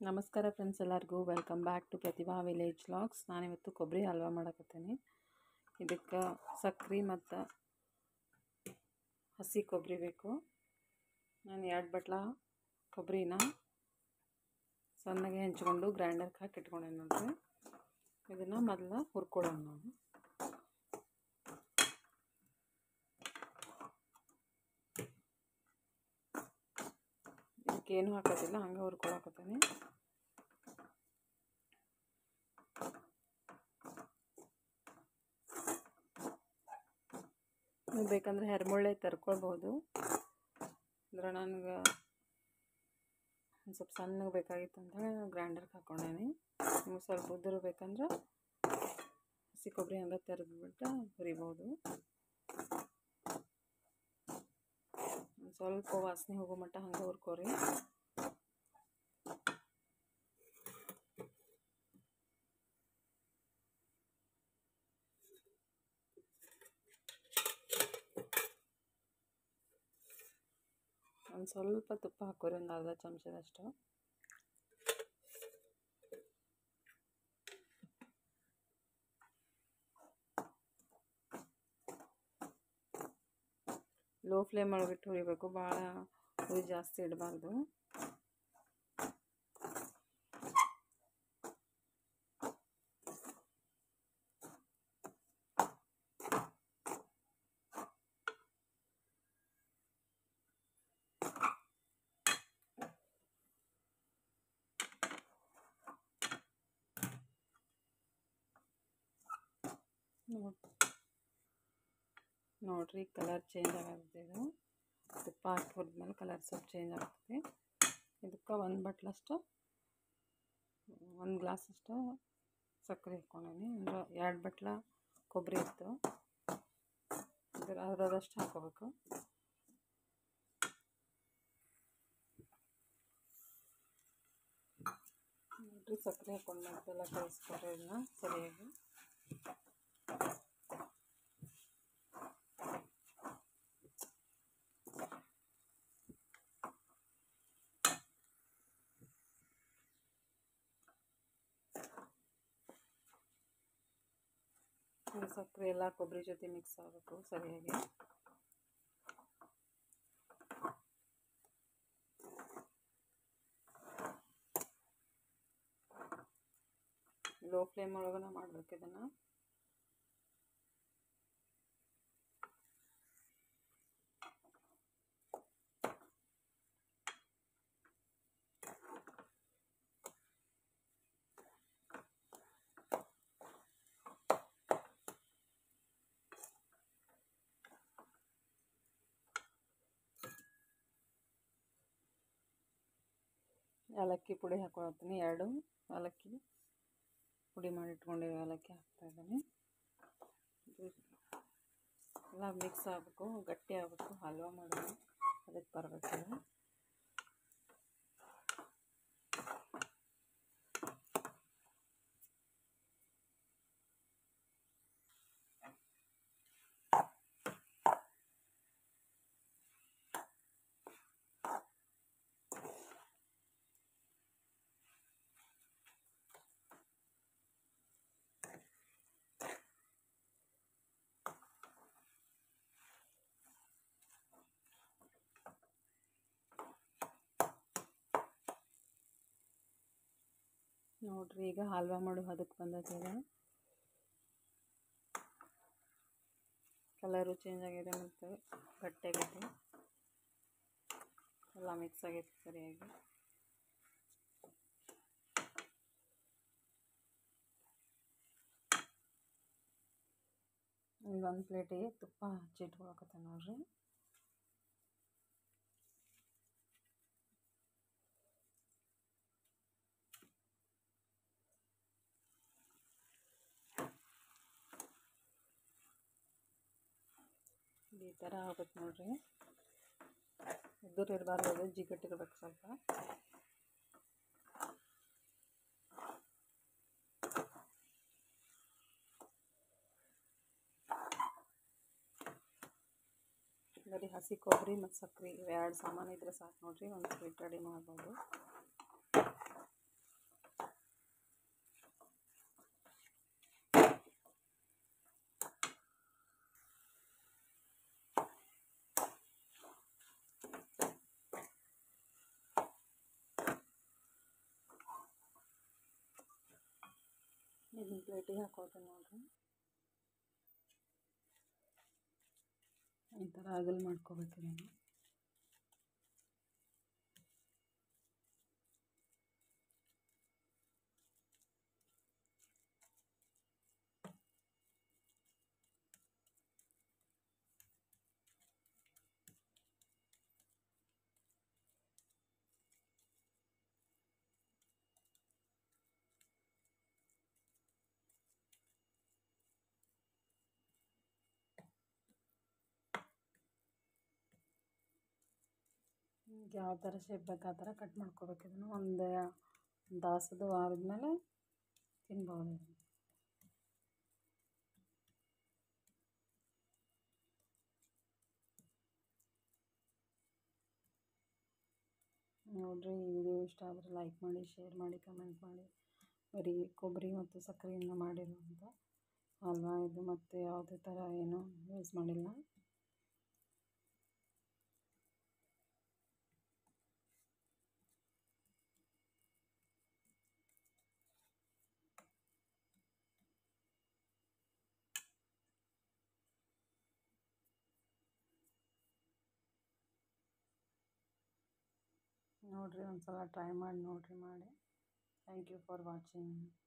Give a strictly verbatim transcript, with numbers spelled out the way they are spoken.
ನಮಸ್ಕಾರ ಫ್ರೆಂಡ್ಸ್, ಎಲ್ಲರಿಗೂ welcome back to Prathibha village vlogs. ನಾನಿವತ್ತು ಕೊಬ್ಬರಿ ಹಲ್ವಾ ಮಾಡಕತ್ತೀನಿ. ಇದಕ್ಕೆ ಸಕ್ಕರೆ ಮತ್ತು ಹಸಿ ಕೊಬ್ಬರಿ ಬೇಕು. ನಾನು ಎರಡು ಬಟ್ಲ ಕೊಬ್ಬರಿನ ಸಣ್ಣಗೆ ಹೆಂಚ್ಕೊಂಡು ಗ್ರೈಂಡರ್ಗೆ ಹಾಕಿ ಇಟ್ಕೊಂಡೇನೆ ನೋಡ್ರಿ. ಇದನ್ನು ಮೊದಲು ಹುರ್ಕೊಳ್ಳೋಣ. ನಾವು ಇದಕ್ಕೇನು ಹಾಕೋದಿಲ್ಲ, ಹಂಗೆ ಹುರ್ಕೊಳಕತ್ತೀನಿ. ನೀವು ಬೇಕಂದ್ರೆ ಹೆರ್ಮುಳ್ಳೆ ತರ್ಕೊಳ್ಬೋದು. ಅಂದ್ರೆ ನನಗೆ ಒಂದು ಸ್ವಲ್ಪ ಸಣ್ಣಗೆ ಬೇಕಾಗಿತ್ತು ಅಂತ ಹೇಳಿ ಗ್ರೈಂಡರ್ಗೆ ಹಾಕ್ಕೊಂಡೇನಿ. ನಿಮ್ಗೆ ಸ್ವಲ್ಪ ಉದುರು ಬೇಕಂದ್ರೆ ಹಸಿ ಕೊಬ್ಬರಿ ಹಂಗೆ ತೆರೆದ್ಬಿಟ್ಟು ಹುರಿಬೋದು. ಸ್ವಲ್ಪ ವಾಸನೆ ಹೋಗೋ ಮಟ್ಟ ಹಂಗೆ ಹುರ್ಕೋರಿ. ಒಂದು ಸ್ವಲ್ಪ ತುಪ್ಪ ಹಾಕೋರಿ, ಒಂದು ಅರ್ಧ ಚಮಚದಷ್ಟು. ಲೋ ಫ್ಲೇಮ್ ಒಳಗಿಟ್ಟು ಹುರಿಬೇಕು, ಭಾಳ ಹುರಿ ಜಾಸ್ತಿ ಇಡಬಾರ್ದು. ನೋಡ್ರಿ, ಕಲರ್ ಚೇಂಜ್ ಆಗುತ್ತೆ. ಇದು ತುಪ್ಪ ಹಾಕಿ ಹುರಿದ್ಮೇಲೆ ಕಲರ್ ಸ್ವಲ್ಪ ಚೇಂಜ್ ಆಗ್ತದೆ. ಇದಕ್ಕೆ ಒಂದು ಬಟ್ಲಷ್ಟು ಒಂದು ಗ್ಲಾಸಷ್ಟು ಸಕ್ಕರೆ ಹಾಕ್ಕೊಂಡೇನಿ. ಅಂದ್ರೆ ಎರಡು ಬಟ್ಲ ಕೊಬ್ಬರಿ ಇತ್ತು, ಇದ್ರ ಅರ್ಧದಷ್ಟು ಹಾಕೋಬೇಕು. ನೋಡ್ರಿ, ಸಕ್ಕರೆ ಹಾಕ್ಕೊಂಡು ಮತ್ತೆಲ್ಲ ಕಲಿಸ್ಕೊಡ್ರಿ ಇದನ್ನ ಸರಿಯಾಗಿ. ಸಕ್ಕರೆ ಎಲ್ಲ ಕೊಬ್ಬರಿ ಜೊತೆ ಮಿಕ್ಸ್ ಆಗಬೇಕು ಸರಿಯಾಗಿ. ಲೋ ಫ್ಲೇಮ್ ಒಳಗನ ಮಾಡ್ಬೇಕು ಇದನ್ನು. ಏಲಕ್ಕಿ ಪುಡಿ ಹಾಕೊಳ್ತೀನಿ. ಎರಡು ಏಲಕ್ಕಿ ಪುಡಿ ಮಾಡಿ ಇಟ್ಕೊಂಡಿರೋ ಏಲಕ್ಕಿ ಹಾಕ್ತಾ ಇದ್ದೀನಿ. ಎಲ್ಲ ಮಿಕ್ಸ್ ಆಗಬೇಕು, ಗಟ್ಟಿ ಆಗಬೇಕು, ಹಲ್ವಾ ಮಾಡೋದು ಅದಕ್ಕೆ ಬರಬೇಕು. ನೋಡ್ರಿ, ಈಗ ಹಲ್ವಾ ಮಾಡೋ ಅದಕ್ಕೆ ಬಂದದ. ಕಲರು ಚೇಂಜ್ ಆಗಿದೆ ಮತ್ತು ಗಟ್ಟಿಯಾಗಿದೆ, ಎಲ್ಲ ಮಿಕ್ಸ್ ಆಗೈತೆ ಸರಿಯಾಗಿ. ಈಗ ಒಂದು ಪ್ಲೇಟಿಗೆ ತುಪ್ಪ ಹಚ್ಚಿಟ್ಕೊಳಕತ್ತೆ ನೋಡ್ರಿ. ಈ ಥರ ಆಗುತ್ತೆ ನೋಡ್ರಿ. ಉದುರು ಇರಬಾರ್ದು, ಅದು ಜಿಗಟ್ಟಿರ್ಬೇಕು ಸ್ವಲ್ಪ. ಬರೀ ಹಸಿ ಕೊಬ್ಬರಿ ಮತ್ತು ಸಕ್ಕರೆ ಇವೆರಡು ಸಾಮಾನು ಇದ್ರೆ ಸಾಕು ನೋಡ್ರಿ, ಒಂದು ಸ್ವೀಟ್ ರೆಡಿ ಮಾಡ್ಬೋದು. ಇದನ್ನ ಪ್ಲೇಟಿಗೆ ಹಾಕೋತೀನಿ ನೋಡಿರಿ. ಈ ಥರ ಅಗಲ್ ಮಾಡ್ಕೋಬೇಕು ಇದನ್ನು. ಯಾವ ಥರ ಶೇಪ್ ಬೇಕು ಆ ಥರ ಕಟ್ ಮಾಡ್ಕೋಬೇಕು ಇದನ್ನು. ಒಂದು ದಾಸದು ಆರಿದ್ಮೇಲೆ ತಿನ್ಬೋದು. ನೋಡಿರಿ, ಈ ವಿಡಿಯೋ ಇಷ್ಟ ಆದರೆ ಲೈಕ್ ಮಾಡಿ, ಶೇರ್ ಮಾಡಿ, ಕಮೆಂಟ್ ಮಾಡಿ. ಬರೀ ಕೊಬ್ಬರಿ ಮತ್ತು ಸಕ್ಕರೆಯಿಂದ ಮಾಡಿರುವಂಥ ಹಲ್ವಾ ಇದು, ಮತ್ತು ಯಾವುದೇ ಥರ ಏನು ಯೂಸ್ ಮಾಡಿಲ್ಲ. ನೋಡಿರಿ, ಒಂದು ಸಲ ಟ್ರೈ ಮಾಡಿ ನೋಡಿರಿ ಮಾಡಿ. Thank you for watching.